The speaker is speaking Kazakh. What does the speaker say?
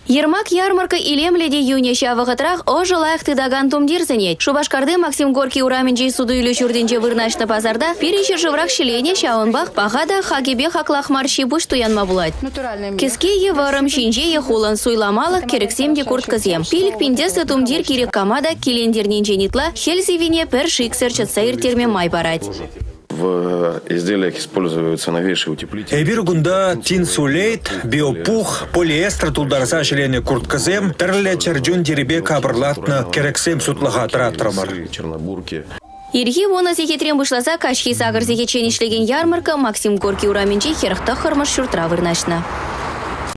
Ермак ярмарка илемледе юне шавығытрах о жылайық тыдаган тумдирзенет. Шубашкарды Максим Горький ураменджей суду үлі жүрденже вырнашты пазарда перешер жыврак шелене шауынбақ бағада хагебе хаклах марши буш туянма булать. Кеске еварым шинже хулан суйламалық керексемде курткызем. Пилік пиндесі тумдир керек камада келендернен женитла хельзевине пер шиксер чатсайыр терме май барать. В изделиях используются новейшие утеплители. Эбир гунда тинсулейт, биопух, полиэстер тулдарса шелене курткызем, терле черджун деребе кабырлатны керексем сутлага тратрамар. Чернобурки. Ирхи вона зехетрем вышласа качхи сагыр зехечен ишлеген ярмарка Максим Горький ураменче херхта хырмыш шуртра вырнашна.